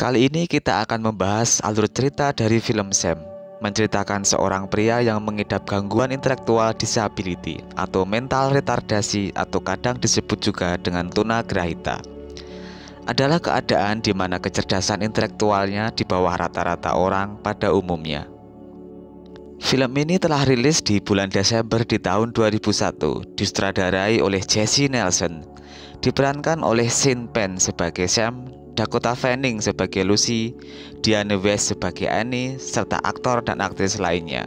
Kali ini kita akan membahas alur cerita dari film Sam, menceritakan seorang pria yang mengidap gangguan intelektual disability atau mental retardasi atau kadang disebut juga dengan tunagrahita. Adalah keadaan di mana kecerdasan intelektualnya di bawah rata-rata orang pada umumnya. Film ini telah rilis di bulan Desember di tahun 2001, disutradarai oleh Jesse Nelson, diperankan oleh Sean Penn sebagai Sam, Dakota Fanning sebagai Lucy, Diane West sebagai Annie, serta aktor dan aktris lainnya.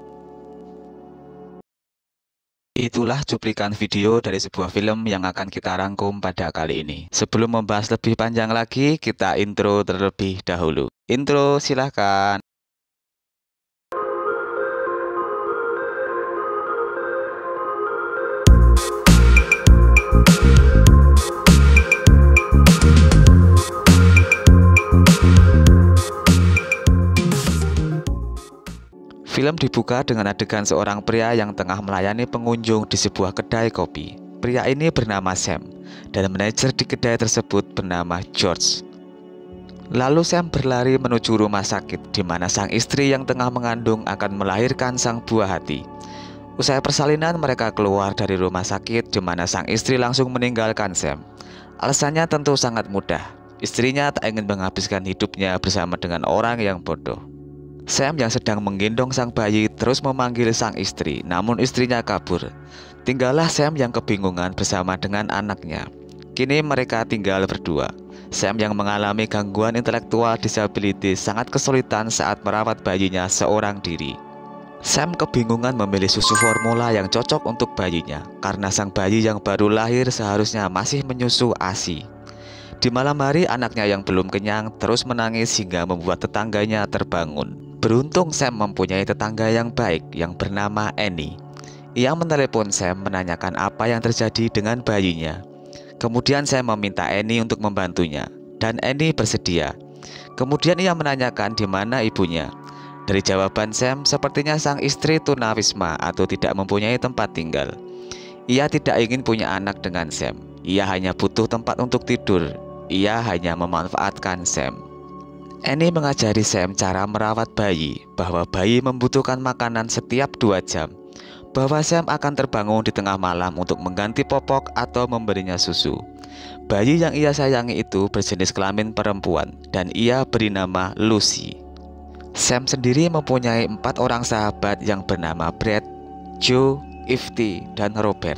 Itulah cuplikan video dari sebuah film yang akan kita rangkum pada kali ini. Sebelum membahas lebih panjang lagi, kita intro terlebih dahulu. Intro, silahkan. Film dibuka dengan adegan seorang pria yang tengah melayani pengunjung di sebuah kedai kopi. Pria ini bernama Sam, dan manajer di kedai tersebut bernama George. Lalu Sam berlari menuju rumah sakit, di mana sang istri yang tengah mengandung akan melahirkan sang buah hati. Usai persalinan, mereka keluar dari rumah sakit, di mana sang istri langsung meninggalkan Sam. Alasannya tentu sangat mudah. Istrinya tak ingin menghabiskan hidupnya bersama dengan orang yang bodoh. Sam yang sedang menggendong sang bayi terus memanggil sang istri, namun istrinya kabur. Tinggallah Sam yang kebingungan bersama dengan anaknya. Kini mereka tinggal berdua. Sam yang mengalami gangguan intelektual disability sangat kesulitan saat merawat bayinya seorang diri. Sam kebingungan memilih susu formula yang cocok untuk bayinya, karena sang bayi yang baru lahir seharusnya masih menyusu ASI. Di malam hari, anaknya yang belum kenyang terus menangis hingga membuat tetangganya terbangun. Beruntung Sam mempunyai tetangga yang baik yang bernama Annie. Ia menelepon Sam menanyakan apa yang terjadi dengan bayinya. Kemudian Sam meminta Annie untuk membantunya, dan Annie bersedia. Kemudian ia menanyakan di mana ibunya. Dari jawaban Sam, sepertinya sang istri tunawisma atau tidak mempunyai tempat tinggal. Ia tidak ingin punya anak dengan Sam. Ia hanya butuh tempat untuk tidur. Ia hanya memanfaatkan Sam. Annie mengajari Sam cara merawat bayi, bahwa bayi membutuhkan makanan setiap 2 jam, bahwa Sam akan terbangun di tengah malam untuk mengganti popok atau memberinya susu. Bayi yang ia sayangi itu berjenis kelamin perempuan, dan ia beri nama Lucy. Sam sendiri mempunyai 4 orang sahabat yang bernama Brad, Joe, Ifty, dan Robert.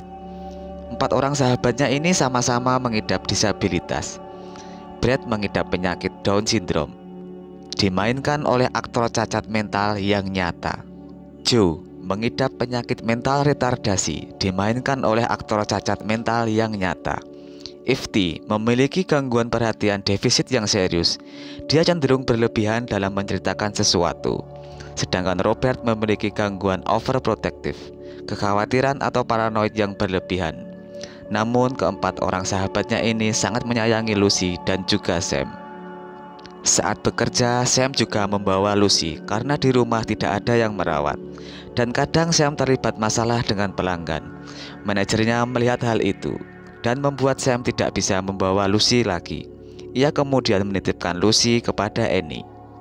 4 orang sahabatnya ini sama-sama mengidap disabilitas. Brad mengidap penyakit Down syndrome, dimainkan oleh aktor cacat mental yang nyata. Joe mengidap penyakit mental retardasi, dimainkan oleh aktor cacat mental yang nyata. Ifty memiliki gangguan perhatian defisit yang serius. Dia cenderung berlebihan dalam menceritakan sesuatu. Sedangkan Robert memiliki gangguan overprotective, kekhawatiran atau paranoid yang berlebihan. Namun keempat orang sahabatnya ini sangat menyayangi Lucy dan juga Sam. Saat bekerja, Sam juga membawa Lucy karena di rumah tidak ada yang merawat. Dan kadang Sam terlibat masalah dengan pelanggan. Manajernya melihat hal itu dan membuat Sam tidak bisa membawa Lucy lagi. Ia kemudian menitipkan Lucy kepada Annie.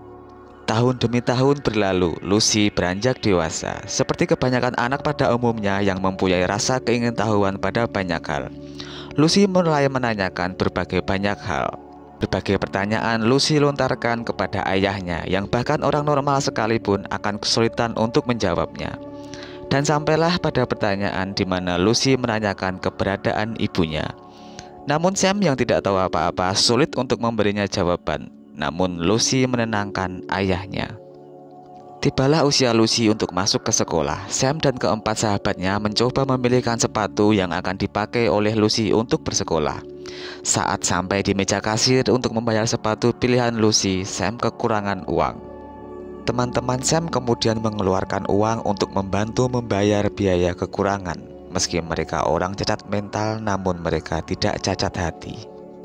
Tahun demi tahun berlalu, Lucy beranjak dewasa. Seperti kebanyakan anak pada umumnya yang mempunyai rasa keingintahuan pada banyak hal, Lucy mulai menanyakan berbagai banyak hal. Berbagai pertanyaan Lucy lontarkan kepada ayahnya, yang bahkan orang normal sekalipun akan kesulitan untuk menjawabnya. Dan sampailah pada pertanyaan di mana Lucy menanyakan keberadaan ibunya. Namun Sam yang tidak tahu apa-apa sulit untuk memberinya jawaban. Namun Lucy menenangkan ayahnya. Tibalah usia Lucy untuk masuk ke sekolah. Sam dan keempat sahabatnya mencoba memilihkan sepatu yang akan dipakai oleh Lucy untuk bersekolah. Saat sampai di meja kasir untuk membayar sepatu pilihan Lucy, Sam kekurangan uang. Teman-teman Sam kemudian mengeluarkan uang untuk membantu membayar biaya kekurangan. Meski mereka orang cacat mental, namun mereka tidak cacat hati.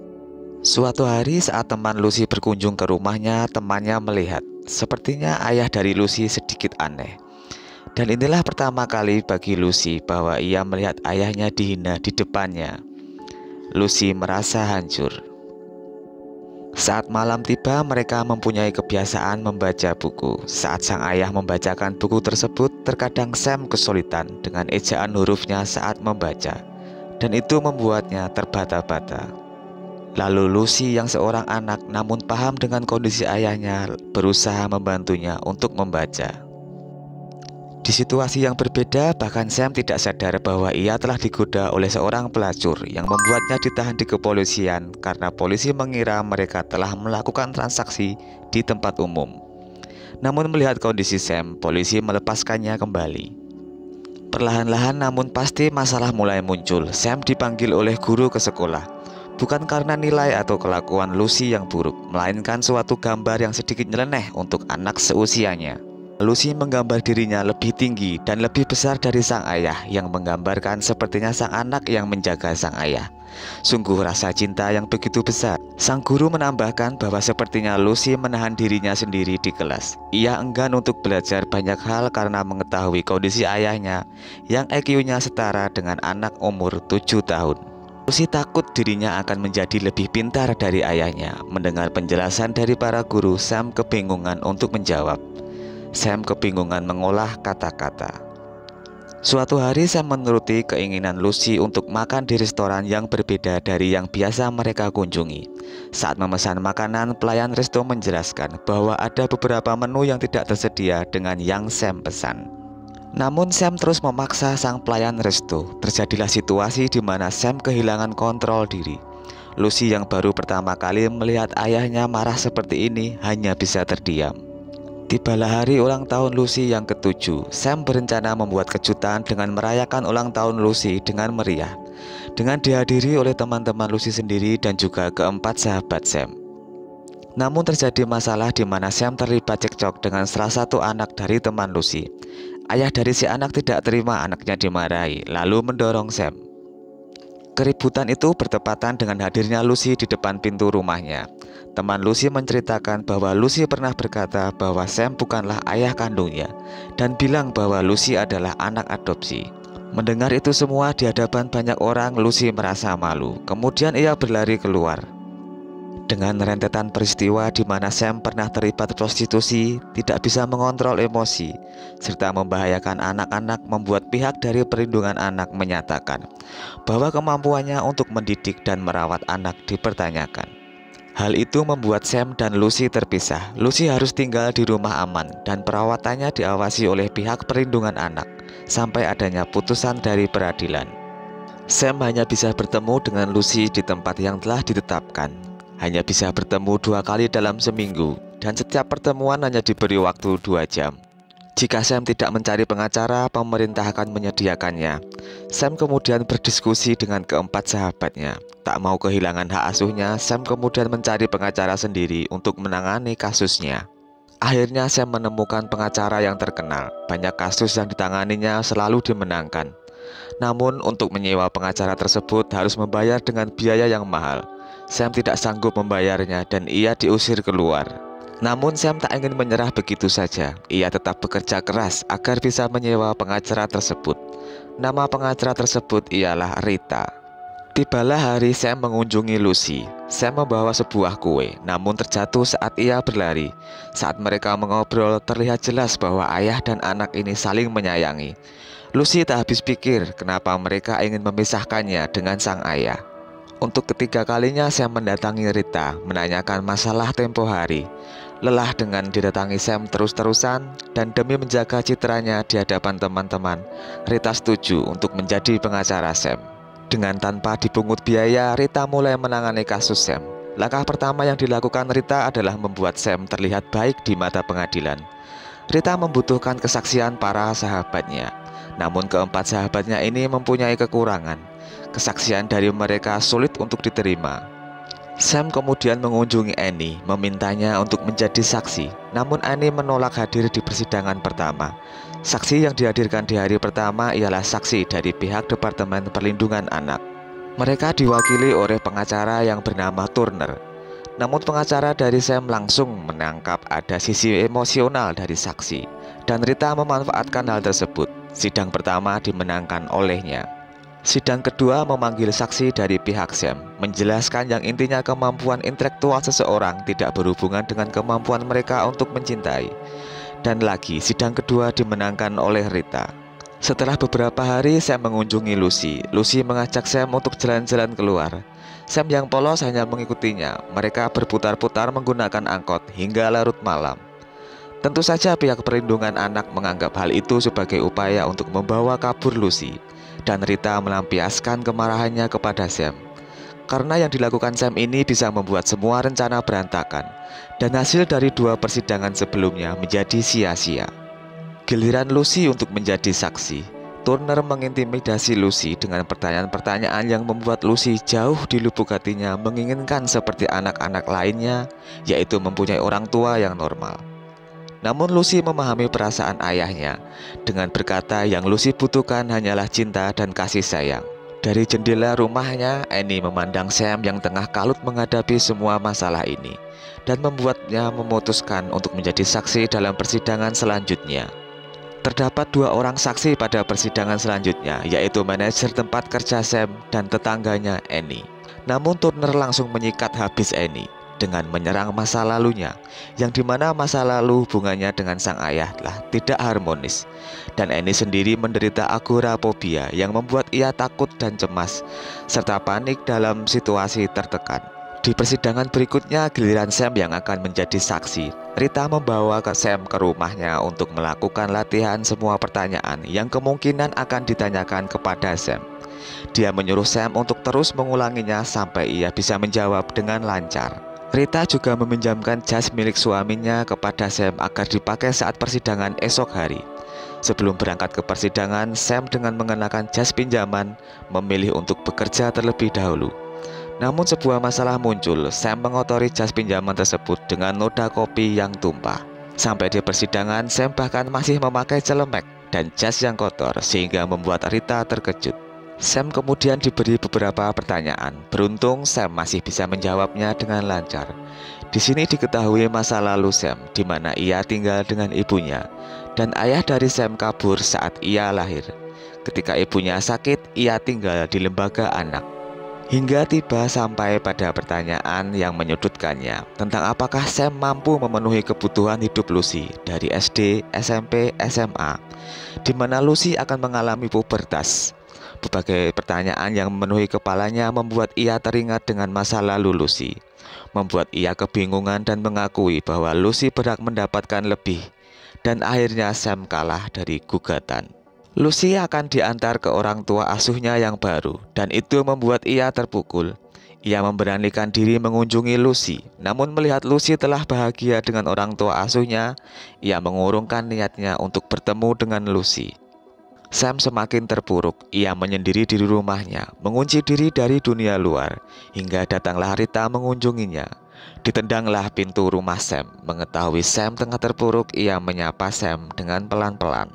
Suatu hari saat teman Lucy berkunjung ke rumahnya, temannya melihat sepertinya ayah dari Lucy sedikit aneh. Dan inilah pertama kali bagi Lucy bahwa ia melihat ayahnya dihina di depannya. Lucy merasa hancur. Saat malam tiba, mereka mempunyai kebiasaan membaca buku. Saat sang ayah membacakan buku tersebut, terkadang Sam kesulitan dengan ejaan hurufnya saat membaca, dan itu membuatnya terbata-bata. Lalu Lucy yang seorang anak namun paham dengan kondisi ayahnya berusaha membantunya untuk membaca. Di situasi yang berbeda, bahkan Sam tidak sadar bahwa ia telah digoda oleh seorang pelacur yang membuatnya ditahan di kepolisian karena polisi mengira mereka telah melakukan transaksi di tempat umum. Namun melihat kondisi Sam, polisi melepaskannya kembali. Perlahan-lahan namun pasti masalah mulai muncul. Sam dipanggil oleh guru ke sekolah, bukan karena nilai atau kelakuan Lucy yang buruk, melainkan suatu gambar yang sedikit nyeleneh untuk anak seusianya. Lucy menggambar dirinya lebih tinggi dan lebih besar dari sang ayah, yang menggambarkan sepertinya sang anak yang menjaga sang ayah. Sungguh rasa cinta yang begitu besar. Sang guru menambahkan bahwa sepertinya Lucy menahan dirinya sendiri di kelas. Ia enggan untuk belajar banyak hal karena mengetahui kondisi ayahnya yang IQ-nya setara dengan anak umur 7 tahun. Lucy takut dirinya akan menjadi lebih pintar dari ayahnya. Mendengar penjelasan dari para guru, Sam kebingungan untuk menjawab. Sam kebingungan mengolah kata-kata. Suatu hari Sam menuruti keinginan Lucy untuk makan di restoran yang berbeda dari yang biasa mereka kunjungi. Saat memesan makanan, pelayan resto menjelaskan bahwa ada beberapa menu yang tidak tersedia dengan yang Sam pesan. Namun Sam terus memaksa sang pelayan resto. Terjadilah situasi di mana Sam kehilangan kontrol diri. Lucy yang baru pertama kali melihat ayahnya marah seperti ini hanya bisa terdiam. Tibalah hari ulang tahun Lucy yang ke-7. Sam berencana membuat kejutan dengan merayakan ulang tahun Lucy dengan meriah, dengan dihadiri oleh teman-teman Lucy sendiri dan juga keempat sahabat Sam. Namun terjadi masalah di mana Sam terlibat cekcok dengan salah satu anak dari teman Lucy. Ayah dari si anak tidak terima anaknya dimarahi, lalu mendorong Sam. Keributan itu bertepatan dengan hadirnya Lucy di depan pintu rumahnya. Teman Lucy menceritakan bahwa Lucy pernah berkata bahwa Sam bukanlah ayah kandungnya dan bilang bahwa Lucy adalah anak adopsi. Mendengar itu semua di hadapan banyak orang, Lucy merasa malu. Kemudian ia berlari keluar. Dengan rentetan peristiwa di mana Sam pernah terlibat prostitusi, tidak bisa mengontrol emosi, serta membahayakan anak-anak, membuat pihak dari perlindungan anak menyatakan bahwa kemampuannya untuk mendidik dan merawat anak dipertanyakan. Hal itu membuat Sam dan Lucy terpisah. Lucy harus tinggal di rumah aman dan perawatannya diawasi oleh pihak perlindungan anak sampai adanya putusan dari peradilan. Sam hanya bisa bertemu dengan Lucy di tempat yang telah ditetapkan. Hanya bisa bertemu 2 kali dalam seminggu, dan setiap pertemuan hanya diberi waktu 2 jam. Jika Sam tidak mencari pengacara, pemerintah akan menyediakannya. Sam kemudian berdiskusi dengan keempat sahabatnya. Tak mau kehilangan hak asuhnya, Sam kemudian mencari pengacara sendiri untuk menangani kasusnya. Akhirnya Sam menemukan pengacara yang terkenal. Banyak kasus yang ditanganinya selalu dimenangkan. Namun untuk menyewa pengacara tersebut harus membayar dengan biaya yang mahal. Sam tidak sanggup membayarnya dan ia diusir keluar. Namun Sam tak ingin menyerah begitu saja. Ia tetap bekerja keras agar bisa menyewa pengacara tersebut. Nama pengacara tersebut ialah Rita. Tibalah hari Sam mengunjungi Lucy. Sam membawa sebuah kue, namun terjatuh saat ia berlari. Saat mereka mengobrol, terlihat jelas bahwa ayah dan anak ini saling menyayangi. Lucy tak habis pikir kenapa mereka ingin memisahkannya dengan sang ayah. Untuk ketiga kalinya Sam mendatangi Rita, menanyakan masalah tempo hari. Lelah dengan didatangi Sam terus-terusan, dan demi menjaga citranya di hadapan teman-teman, Rita setuju untuk menjadi pengacara Sam. Dengan tanpa dipungut biaya, Rita mulai menangani kasus Sam. Langkah pertama yang dilakukan Rita adalah membuat Sam terlihat baik di mata pengadilan. Rita membutuhkan kesaksian para sahabatnya. Namun keempat sahabatnya ini mempunyai kekurangan. Kesaksian dari mereka sulit untuk diterima. Sam kemudian mengunjungi Annie, memintanya untuk menjadi saksi. Namun Annie menolak hadir di persidangan pertama. Saksi yang dihadirkan di hari pertama ialah saksi dari pihak Departemen Perlindungan Anak. Mereka diwakili oleh pengacara yang bernama Turner. Namun pengacara dari Sam langsung menangkap ada sisi emosional dari saksi, dan Rita memanfaatkan hal tersebut. Sidang pertama dimenangkan olehnya. Sidang kedua memanggil saksi dari pihak Sam, menjelaskan yang intinya kemampuan intelektual seseorang tidak berhubungan dengan kemampuan mereka untuk mencintai. Dan lagi, sidang kedua dimenangkan oleh Rita. Setelah beberapa hari Sam mengunjungi Lucy. Lucy mengajak Sam untuk jalan-jalan keluar. Sam yang polos hanya mengikutinya. Mereka berputar-putar menggunakan angkot hingga larut malam. Tentu saja pihak perlindungan anak menganggap hal itu sebagai upaya untuk membawa kabur Lucy, dan Rita melampiaskan kemarahannya kepada Sam. Karena yang dilakukan Sam ini bisa membuat semua rencana berantakan, dan hasil dari 2 persidangan sebelumnya menjadi sia-sia. Giliran Lucy untuk menjadi saksi. Turner mengintimidasi Lucy dengan pertanyaan-pertanyaan yang membuat Lucy jauh di lubuk hatinya menginginkan seperti anak-anak lainnya, yaitu mempunyai orang tua yang normal. Namun Lucy memahami perasaan ayahnya dengan berkata yang Lucy butuhkan hanyalah cinta dan kasih sayang. Dari jendela rumahnya, Annie memandang Sam yang tengah kalut menghadapi semua masalah ini, dan membuatnya memutuskan untuk menjadi saksi dalam persidangan selanjutnya. Terdapat 2 orang saksi pada persidangan selanjutnya, yaitu manajer tempat kerja Sam dan tetangganya Annie. Namun Turner langsung menyikat habis Annie dengan menyerang masa lalunya, yang dimana masa lalu hubungannya dengan sang ayah telah tidak harmonis, dan Annie sendiri menderita agorafobia yang membuat ia takut dan cemas serta panik dalam situasi tertekan. Di persidangan berikutnya, giliran Sam yang akan menjadi saksi. Rita membawa Sam ke rumahnya untuk melakukan latihan semua pertanyaan yang kemungkinan akan ditanyakan kepada Sam. Dia menyuruh Sam untuk terus mengulanginya sampai ia bisa menjawab dengan lancar. Rita juga meminjamkan jas milik suaminya kepada Sam agar dipakai saat persidangan esok hari. Sebelum berangkat ke persidangan, Sam dengan mengenakan jas pinjaman memilih untuk bekerja terlebih dahulu. Namun sebuah masalah muncul. Sam mengotori jas pinjaman tersebut dengan noda kopi yang tumpah. Sampai di persidangan, Sam bahkan masih memakai celemek dan jas yang kotor, sehingga membuat Rita terkejut. Sam kemudian diberi beberapa pertanyaan. Beruntung Sam masih bisa menjawabnya dengan lancar. Di sini diketahui masa lalu Sam, di mana ia tinggal dengan ibunya, dan ayah dari Sam kabur saat ia lahir. Ketika ibunya sakit, ia tinggal di lembaga anak. Hingga tiba sampai pada pertanyaan yang menyudutkannya tentang apakah Sam mampu memenuhi kebutuhan hidup Lucy dari SD, SMP, SMA, di mana Lucy akan mengalami pubertas. Berbagai pertanyaan yang memenuhi kepalanya membuat ia teringat dengan masa lalu Lucy, membuat ia kebingungan dan mengakui bahwa Lucy berhak mendapatkan lebih, dan akhirnya Sam kalah dari gugatan. Lucy akan diantar ke orang tua asuhnya yang baru, dan itu membuat ia terpukul. Ia memberanikan diri mengunjungi Lucy, namun melihat Lucy telah bahagia dengan orang tua asuhnya, ia mengurungkan niatnya untuk bertemu dengan Lucy. Sam semakin terpuruk. Ia menyendiri di rumahnya, mengunci diri dari dunia luar, hingga datanglah Rita mengunjunginya. Ditendanglah pintu rumah Sam. Mengetahui Sam tengah terpuruk, ia menyapa Sam dengan pelan-pelan.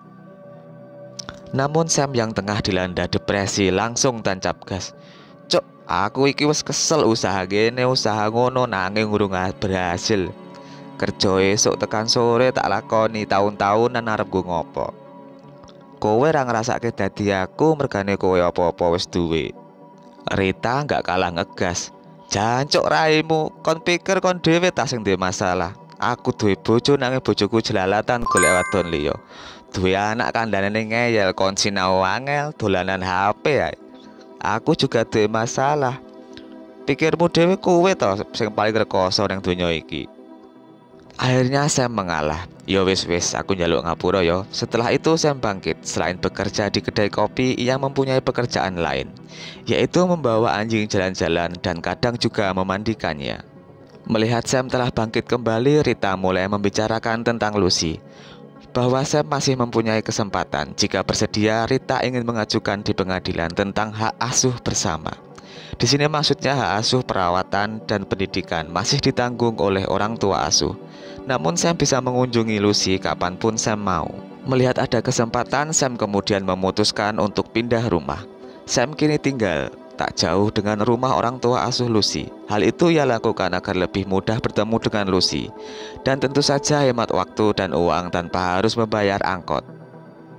Namun Sam yang tengah dilanda depresi langsung tancap gas. "Cuk, aku iki wis kesel usaha gene usaha ngono nanging urung berhasil. Kerja esuk tekan sore tak lakoni tahun-tahunan arep gue ngopo. Kowe ra ngrasake dadi aku mergane kowe apa-apa wis duwe." Rita nggak kalah ngegas. "Jancuk raimu, kon pikir kon dhewe tak sing duwe masalah. Aku duwe bojo nanging bojoku jelalatan golek wadon liya. Duwe anak kandhane ngeyel kon sinau angel dolanan HP ae. Aku juga duwe masalah. Pikirmu dhewe kowe to sing paling rekoso ning donya iki." Akhirnya Sam mengalah. "Ya wis, aku njaluk ngapura ya." Setelah itu Sam bangkit. Selain bekerja di kedai kopi, ia mempunyai pekerjaan lain, yaitu membawa anjing jalan-jalan dan kadang juga memandikannya. Melihat Sam telah bangkit kembali, Rita mulai membicarakan tentang Lucy, bahwa Sam masih mempunyai kesempatan. Jika bersedia, Rita ingin mengajukan di pengadilan tentang hak asuh bersama. Di sini maksudnya hak asuh perawatan dan pendidikan masih ditanggung oleh orang tua asuh. Namun Sam bisa mengunjungi Lucy kapanpun Sam mau. Melihat ada kesempatan, Sam kemudian memutuskan untuk pindah rumah. Sam kini tinggal tak jauh dengan rumah orang tua asuh Lucy. Hal itu ia lakukan agar lebih mudah bertemu dengan Lucy, dan tentu saja hemat waktu dan uang tanpa harus membayar angkot.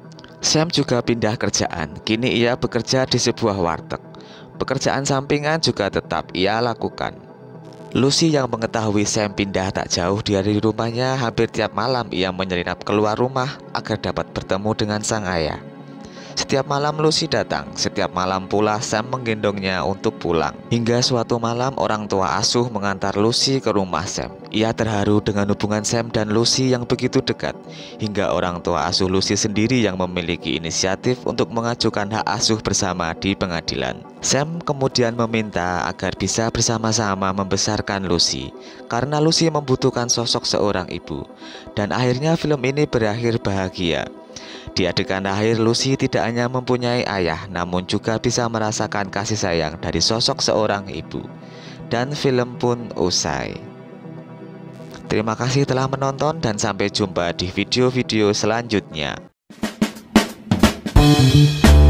Sam juga pindah kerjaan. Kini ia bekerja di sebuah warteg. Pekerjaan sampingan juga tetap ia lakukan. Lucy yang mengetahui Sam pindah tak jauh dari rumahnya, hampir tiap malam ia menyelinap keluar rumah agar dapat bertemu dengan sang ayah. Setiap malam Lucy datang, setiap malam pula Sam menggendongnya untuk pulang. Hingga suatu malam orang tua asuh mengantar Lucy ke rumah Sam. Ia terharu dengan hubungan Sam dan Lucy yang begitu dekat, hingga orang tua asuh Lucy sendiri yang memiliki inisiatif untuk mengajukan hak asuh bersama di pengadilan. Sam kemudian meminta agar bisa bersama-sama membesarkan Lucy, karena Lucy membutuhkan sosok seorang ibu. Dan akhirnya film ini berakhir bahagia. Di adegan akhir, Lucy tidak hanya mempunyai ayah, namun juga bisa merasakan kasih sayang dari sosok seorang ibu. Dan film pun usai. Terima kasih telah menonton dan sampai jumpa di video-video selanjutnya.